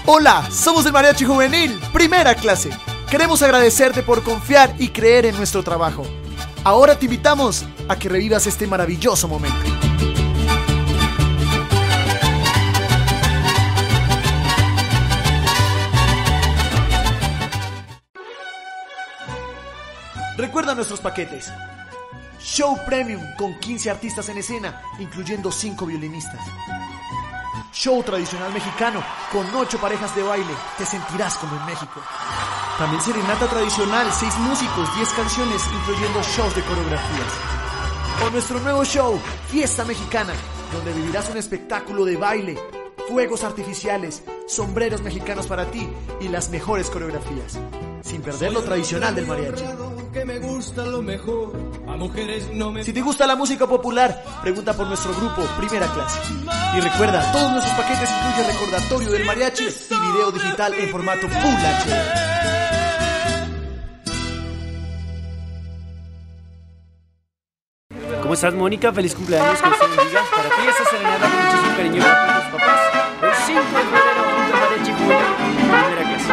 Hola, somos el Mariachi Juvenil, primera clase. Queremos agradecerte por confiar y creer en nuestro trabajo. Ahora te invitamos a que revivas este maravilloso momento. Recuerda nuestros paquetes. Show Premium con 15 artistas en escena, incluyendo 5 violinistas. Show tradicional mexicano con 8 parejas de baile, te sentirás como en México. También serenata tradicional, 6 músicos, 10 canciones, incluyendo shows de coreografías. O nuestro nuevo show, Fiesta Mexicana, donde vivirás un espectáculo de baile, fuegos artificiales, sombreros mexicanos para ti y las mejores coreografías, sin perder lo tradicional del mariachi. Si te gusta la música popular, pregunta por nuestro grupo Primera Clase. Y recuerda, todos nuestros paquetes incluyen recordatorio del mariachi y video digital en formato Full HD. ¿Cómo estás, Mónica? Feliz cumpleaños, que Dios te bendiga. Para ti esta serenata con muchísimo cariño para tus papás. El 5 de febrero, junto al Mariachi Juvenil, Primera Clase.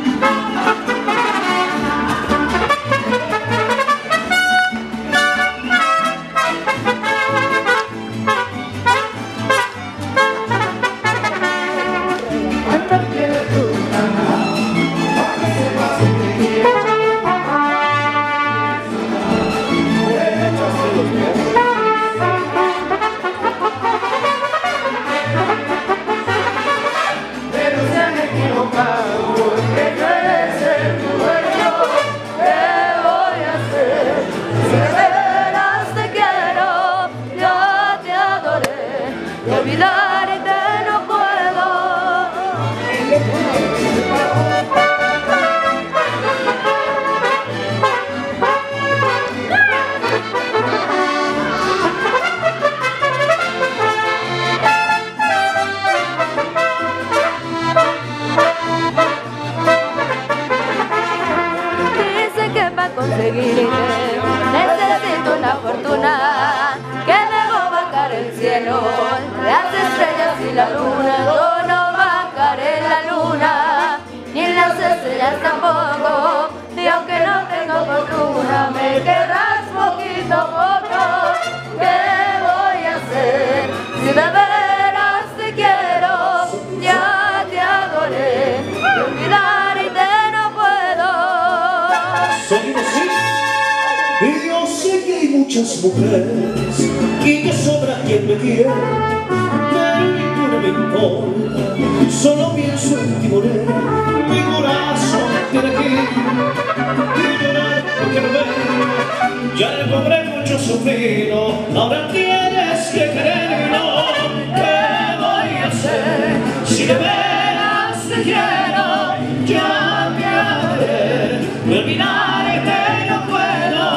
Necesito una fortuna que debo vacar el cielo, las estrellas y la luna. Yo no vacaré la luna, ni las estrellas tampoco. Y aunque no tengo fortuna, me querrás poquito a poco. ¿Qué voy a hacer? Si de veras te quiero, ya te adoré. Y olvidarte no puedo. Soy así, y yo sé que hay muchas mujeres y que sobra quien me quiere, pero ninguna me importa, solo pienso en ti, morena. Mi corazón tiene que ir y llorar porque me ven. Ya le cobré mucho sufrido, ahora tienes que quererlo. ¿Qué voy a hacer? Si de veras te quiero, ya te haré. Me olvidarte no puedo.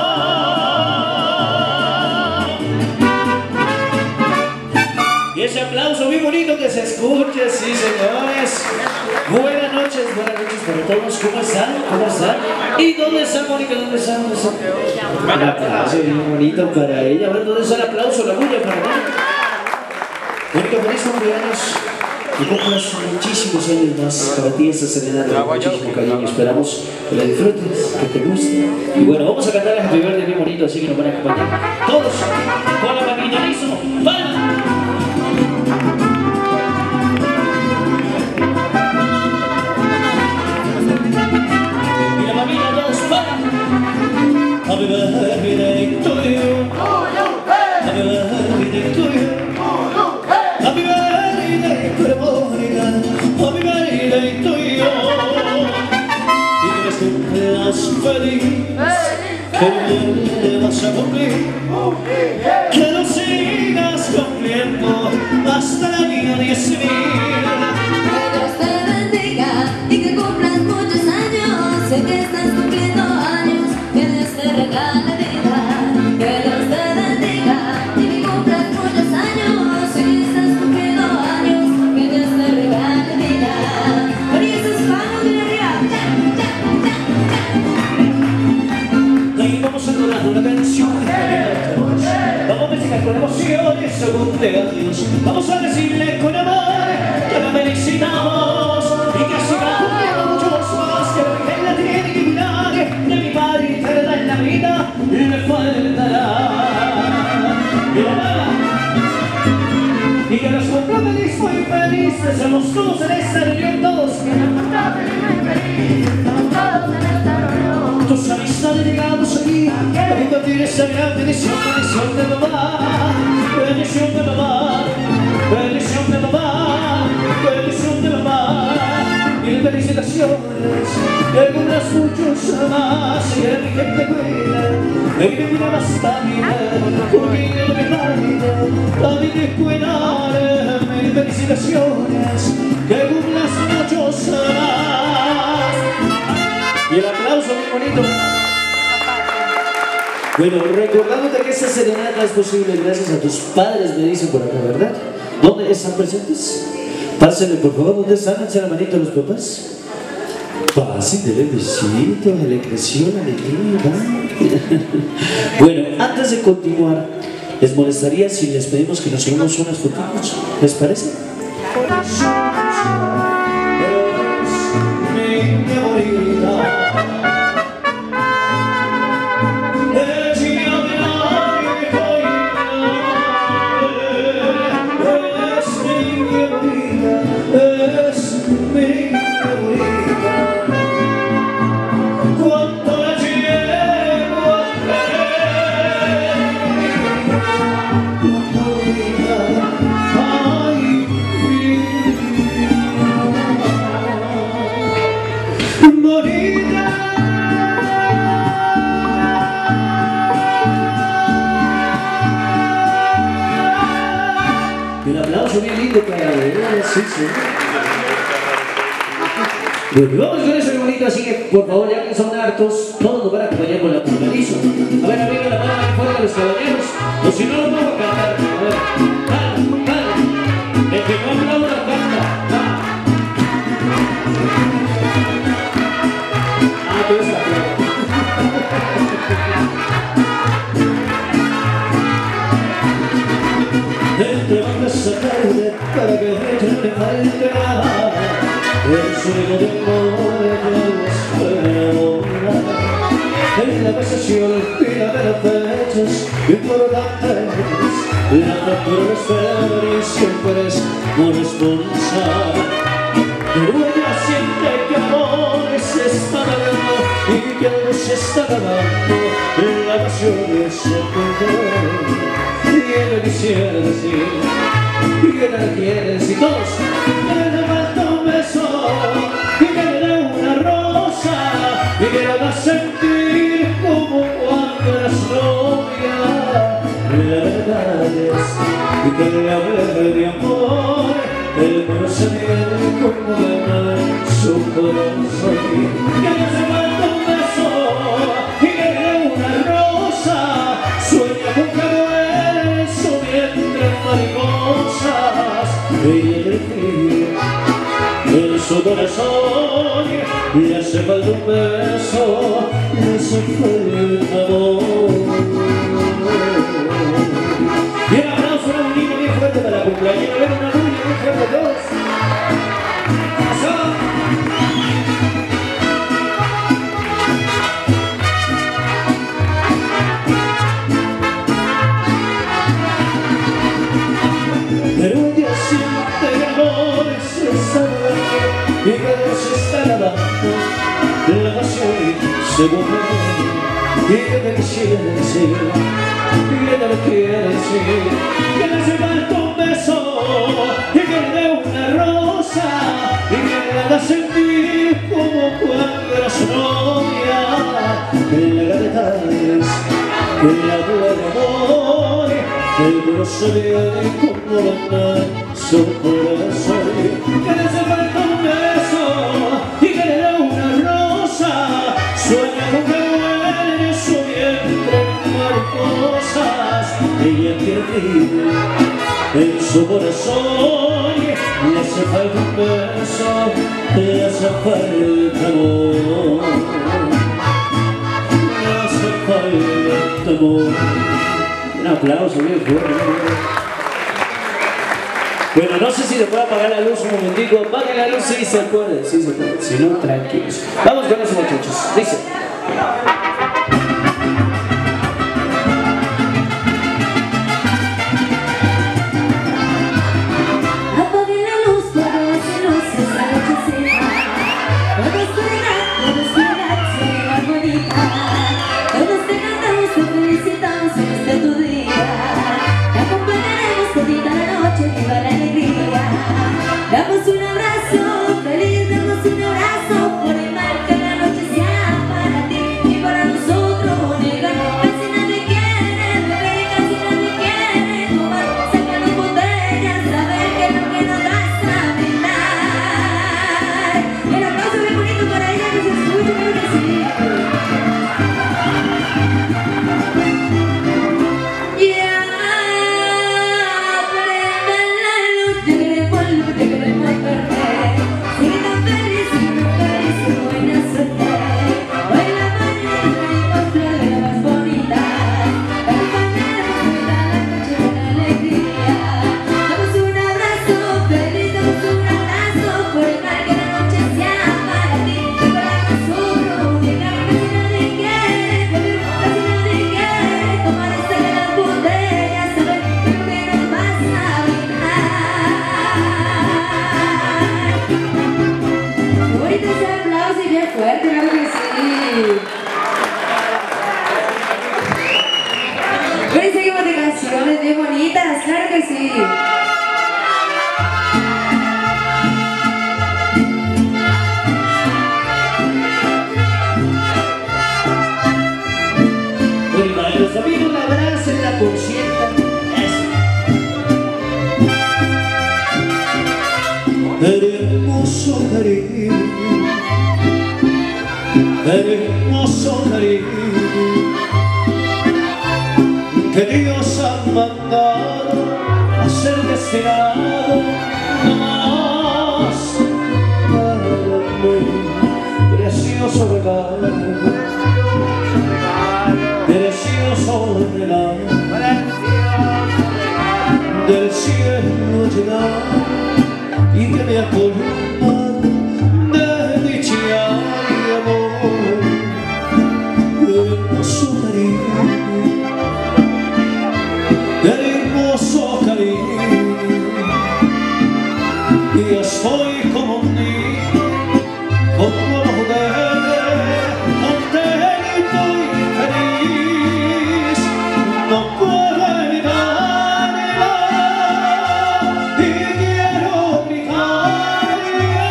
Y ese aplauso muy bonito que se escuche, sí, señores. Buenas noches para todos. ¿Cómo están? ¿Cómo están? ¿Y dónde está Mónica? ¿Dónde está? ¿Dónde está? Un aplauso bien bonito para ella. A ver, ¿dónde está el aplauso? La bulla para Mónica. Mónica, feliz cumpleaños. Y cumplas muchísimos años más para ti esta serenata con muchísimo cariño. Esperamos que la disfrutes, que te guste. Y bueno, vamos a cantar el Happy Birthday bien bonito, así que nos van a acompañar todos con la familia. ¿Listo? ¡Para! Y la familia, todos para. Happy birthday to you. Happy birthday to you. Happy birthday to Mónica. Happy birthday to you. Y que me cumplas feliz, que me vas a cumplir, que lo sigas cumpliendo hasta el año 10.000. Que Dios te bendiga y que cumplas muchos años. Sé que estás cumpliendo años, que Dios te regale vida. Que Dios te bendiga y que cumplas muchos años. Sé que estás cumpliendo años, que Dios te regale vida. Por eso es vamos de arriba. Ahí vamos a adorar una canción. Vamos a festejar con emoción ese cumpleaños. Vamos a decirle con amor que la felicitamos y que triste, somos todos en esta reunión, todos. Tus amistades llegamos aquí a compartir esta gran bendición, bendición de mamá, bendición de mamá, bendición de mamá, bendición de mamá. Mil felicitaciones, que cumplas muchos más, y a mi gente buena, que me mira bastante, porque yo me baila, a mi gente buena. Mil felicitaciones, que cumplas muchos más. Y el aplauso muy bonito. Bueno, recordándote que esta serenata es posible gracias a tus padres, me dicen por acá, ¿verdad? ¿Dónde están presentes? Pásenle, por favor, ¿dónde están? Echen la manito a los papás. Pasen, denle besito, le creció la alegría. Bueno, antes de continuar, ¿les molestaría si les pedimos que nos subamos unas fotitos? ¿Les parece? Sí, sí. Bueno, vamos con eso bonito, así que por favor, ya que son hartos, todos nos van a acompañar con la pulgarizo. A ver, amigo, la mano ahí fuera de los caballeros, o si no, lo vamos a cantar. A ver, dale, dale. El que no aplauda, canta. Ah, tú eres la plata. Entre bandas esta tarde para que no te falte nada. El sueño de amor que nos puede enamorar. En la mesa se olvida de las fechas importantes. La factura espera y siempre es corresponsal. Pero ella siente que amor se está dando y que algo se está acabando. La pasión es el control. Y ella quisiera decir, y que la quiere decir todos, que le falta un beso, y que le dé una rosa, y que la haga sentir como cuando eras novia. La verdad es que le hable de amor, el amor se viene como ganar su corazón. Que le hace falta un beso, y que le dé una rosa, sueña con que mariposas, ella en su corazón le hace falta un beso, le hace falta amor. Y un aplauso bonito, bien fuerte para la cumpleañera, ven una bulla bien fuerte a todos. Pero ella siente que amor se está dando y que no se está nadando. La pasión se vuelve y ella quisiera decir, y ella lo quiere decir, que le hace falta un beso y que le dé una rosa y que le haga sentir como cuando era su novia. La verdad es que le habla de amor, el no se viene como ganar su corazón. Que le hace falta un beso y que le dé una rosa, sueña con que vuele su vientre mariposas. Ella pierde en su corazón, le hace falta un beso, le hace falta amor, le hace falta amor. Un aplauso bien fuerte. Bueno, no sé si se puede apagar la luz un momentico. Apague la luz, sí se puede, sí se puede. Si no, tranquilos. Vamos con eso, muchachos. Dice. Apague la luz. bien bonitas, claro que sí. Muy mal, los amigos la abracen, la consientan. Hermoso cariño, hermoso cariño que Dios ha mandado a ser destinado nomás para mí. Precioso regalo, precioso regalo del cielo llegado y que me ha colmado de dicha y amor. Hermoso cariño, hermoso cariño, y estoy como un niño, como un juguete, contento y feliz. No puedo evitarlo y quiero gritarlo.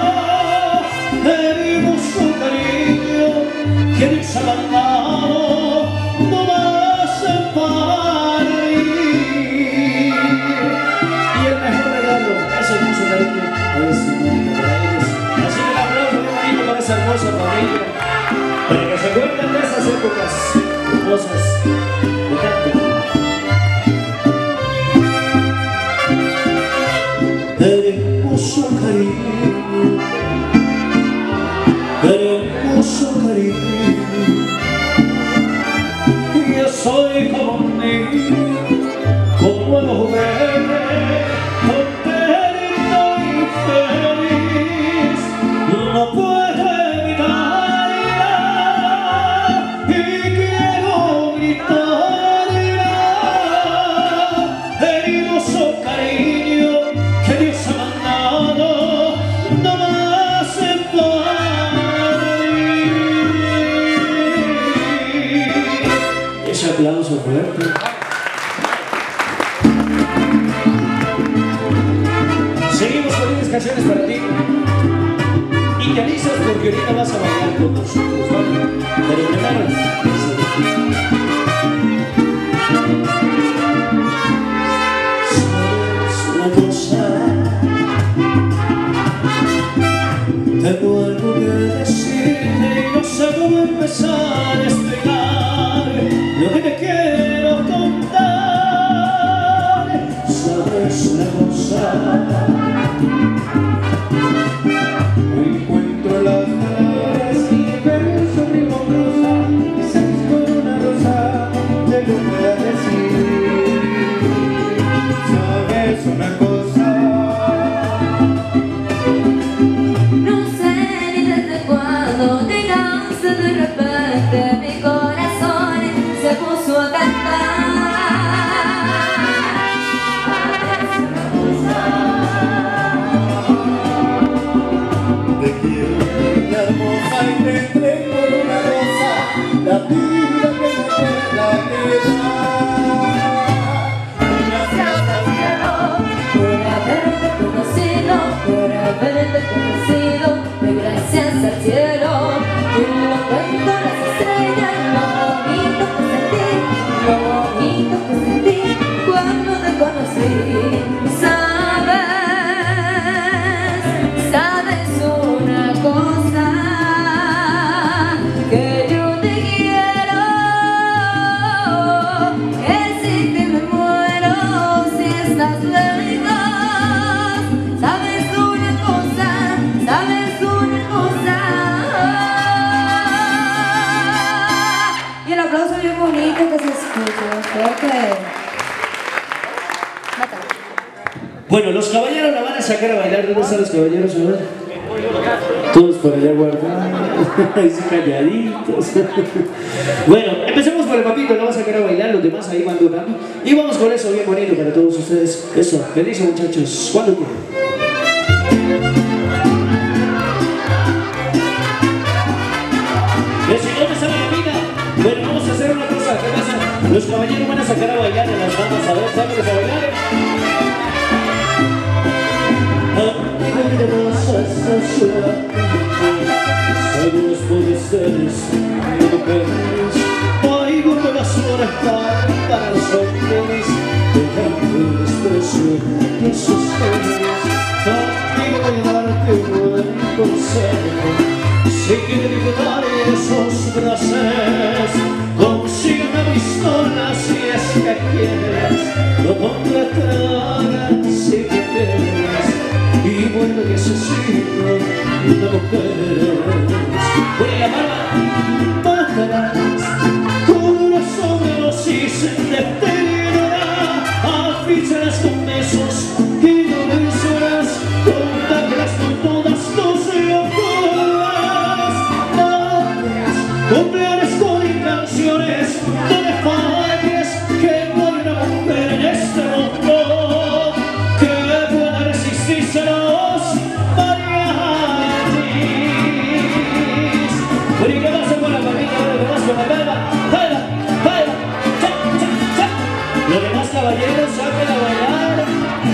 Hermoso cariño que Dios ha mandado no más para mí. Y el mejor regalo es hermoso cariño a ese mundo para ellos. Así que el aplauso muy bonito para esa hermosa familia, para que se acuerden de esas épocas hermosas de tanto. Hermoso cariño, hermoso cariño, yo soy como un niño, como un juguete, contento y feliz. No puedo evitarla y quiero gritarla. Hermoso cariño que Dios ha mandado no más para mí. Ese aplauso fuerte. Seguimos con unas canciones para ti. Y te avisas porque ahorita vas a bailar con nosotros, ¿vale? Pero primero, ¿sabes una cosa? Tengo algo que decirte y no sé cómo empezar a explicar lo que te quiero contar. ¿Sabes una cosa? Encuentro las flores y verso primorosa, y sabes con una rosa te lo pueda decir. ¿Sabes una cosa? No sé ni desde cuándo te cansa de repente mi corazón se puso a cantar. Te quiero, mi hermosa, y te entrego una rosa, la vida que me pueda quedar. Gracias al cielo por haberte conocido, por haberte conocido, de gracias al cielo. Y lo cuento las estrellas, lo bonito que sentí cuando te conocí. Sabes una cosa, que yo te quiero, que si te me muero, si estás lejos. Sabes una cosa, y el aplauso bien bonito que se escucha, fuerte. Bueno, los caballeros la van a sacar a bailar. ¿Dónde están los caballeros? Todos por allá guardados, ahí sí calladitos. Bueno, empecemos por el papito, lo va a sacar a bailar, los demás ahí van tocando. Y vamos con eso bien bonito para todos ustedes. Eso, feliz muchachos, cuando quieran. ¿Dónde está la vida? Bueno, vamos a hacer una cosa, ¿qué pasa? Los caballeros van a sacar a bailar a las damas, a ver, sáquenlos a bailar. Esta ciudad, algunos policiales y mujeres, oigo que las flores para los hombres, dejando el desprecio de sus genes. Amigo, voy a darte un buen consejo, si quieres disfrutar de esos placeres, consigue una pistola si es que quieres, no contratarás si quieres, y vuelve que asesino una mujer. Voy a llamarla, matarás con unos sobredosis de tenerá, aficharás con besos y no vencerás, contarás con todas tus locuras, cumpleaños con canciones, no le falles que no hay una mujer en este mundo que pueda resistirse a los mariachis. Pero ¿y qué pasa con la familia? Lo demás con la palma, palma, cha, cha, cha. Los demás caballeros saquen a bailar.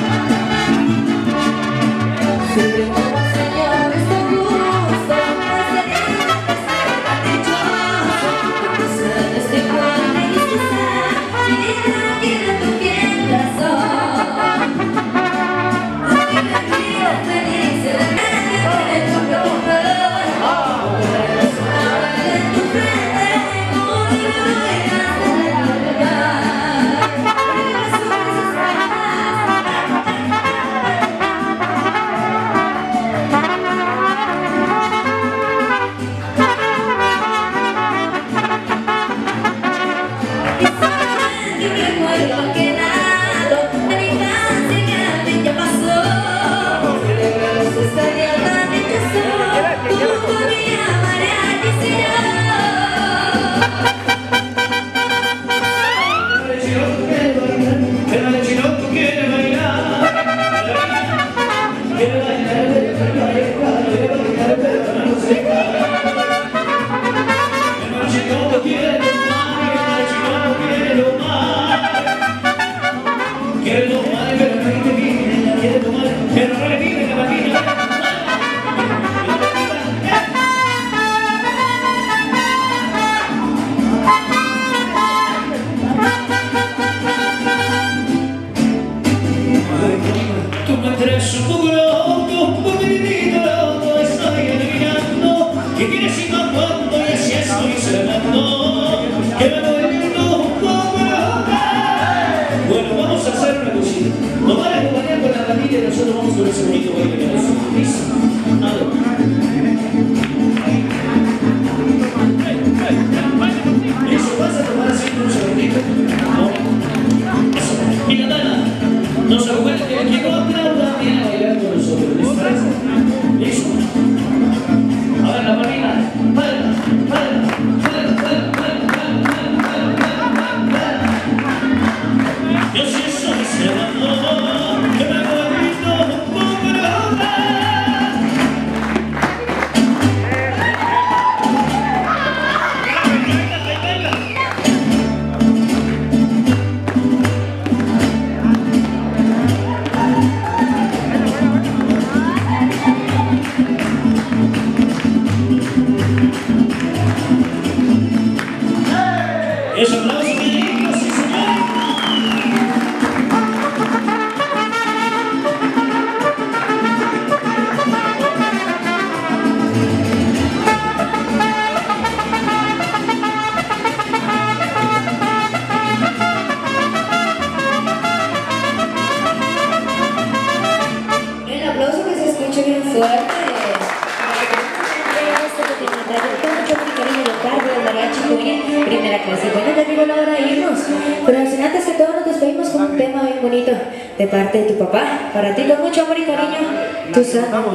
Primera clase. Bueno, ya llegó la hora de irnos, pero antes que todo nos despedimos con un tema bien bonito de parte de tu papá, para ti con mucho amor y cariño, tu santo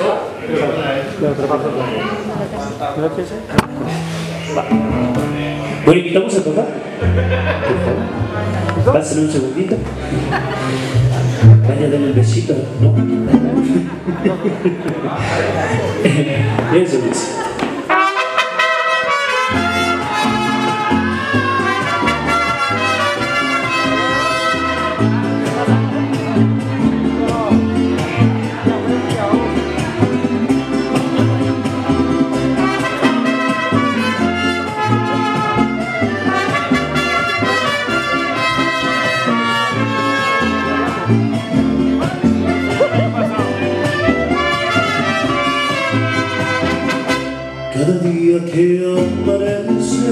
Bueno, invitamos a papá. Por favor. Pásale un segundito. Vaya a darle el besito, ¿no? Eso es. día que amanece,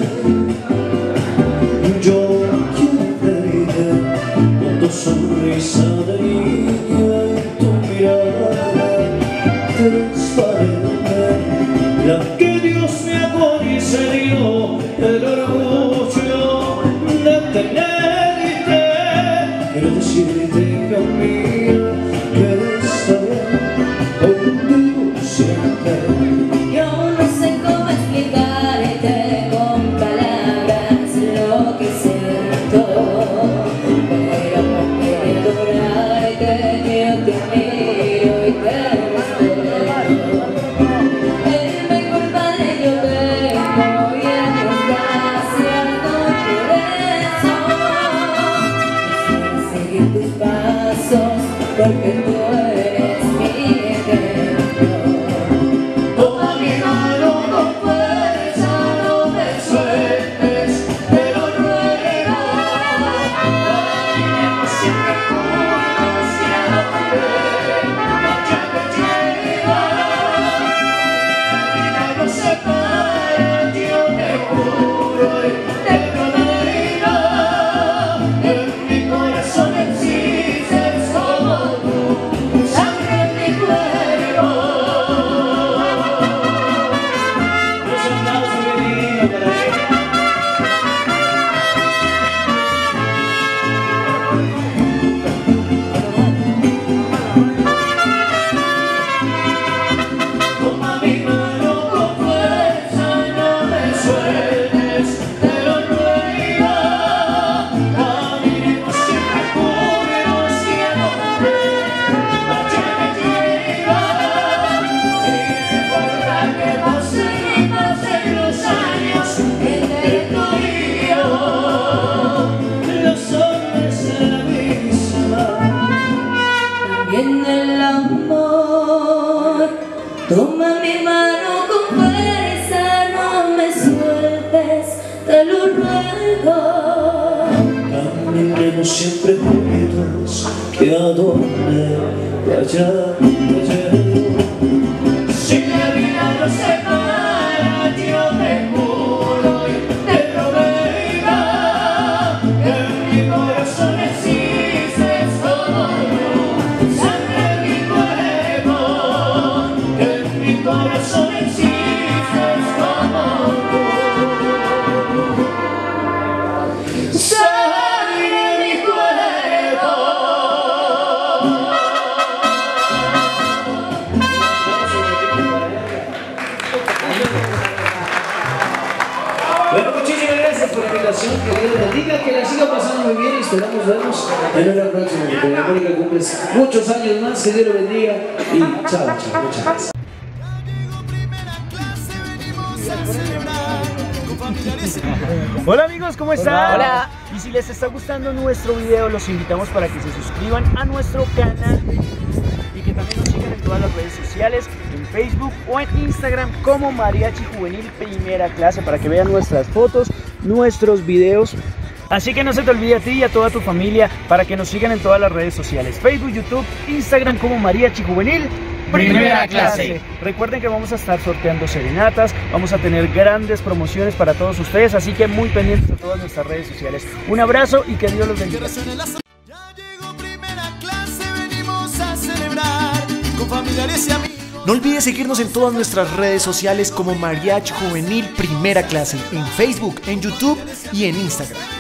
yo quiero verte con tu sonrisa de niña y tu mirada transparente, la que Dios me ha concedido el orgullo de tenerte. Quiero decirte, hija mía, que está bien contigo siempre. Yo no sé cómo explicarte con palabras lo que siento, pero por adorarte yo te miro y te respeto. El mejor padre yo tengo y Dios gracias doy por eso. Quisiera seguir tus pasos porque tú eres mi ejemplo. Toma mi mano con fuerza, no me sueltes, te lo ruego. Caminemos siempre juntos y a donde noche me lleva. Mi vida nos separa, yo te juro y te prometo. En mi corazón existes como tú, sangre en mi cuerpo. Los aplausos que digo para ella. Toma mi mano con fuerza, no me sueltes, te lo ruego. Caminemos siempre juntos y a donde noche me lleva. Y no importa que pasen los años entre tú y yo, los hombres de la misma. También el amor. Toma mi mano con fuerza, no me sueltes, te lo ruego. Caminemos siempre juntos, que a donde vaya, si la vida nos separa, yo te juro y te prometo. En mi corazón existes como tú, sangre en mi cuerpo. En mi corazón existes como tú, sangre en mi cuerpo. Bueno, muchísimas gracias por la invitación, que Dios les bendiga, que la siga pasando muy bien y esperamos vernos en una próxima. Que la Mónica cumples muchos años más, que Dios lo bendiga y chao, chao, muchas gracias. Hola amigos, ¿cómo están? Hola. Y si les está gustando nuestro video, los invitamos para que se suscriban a nuestro canal y que también nos sigan en todas las redes sociales, en Facebook o en Instagram como Mariachi Juvenil Primera Clase, para que vean nuestras fotos, nuestros videos. Así que no se te olvide a ti y a toda tu familia para que nos sigan en todas las redes sociales, Facebook, YouTube, Instagram como Mariachi Juvenil Primera Clase. Recuerden que vamos a estar sorteando serenatas, vamos a tener grandes promociones para todos ustedes, así que muy pendientes de todas nuestras redes sociales. Un abrazo y que Dios los bendiga. Ya llegó Primera Clase, venimos a celebrar con familiares y amigos. No olvides seguirnos en todas nuestras redes sociales como Mariachi Juvenil Primera Clase, en Facebook, en YouTube y en Instagram.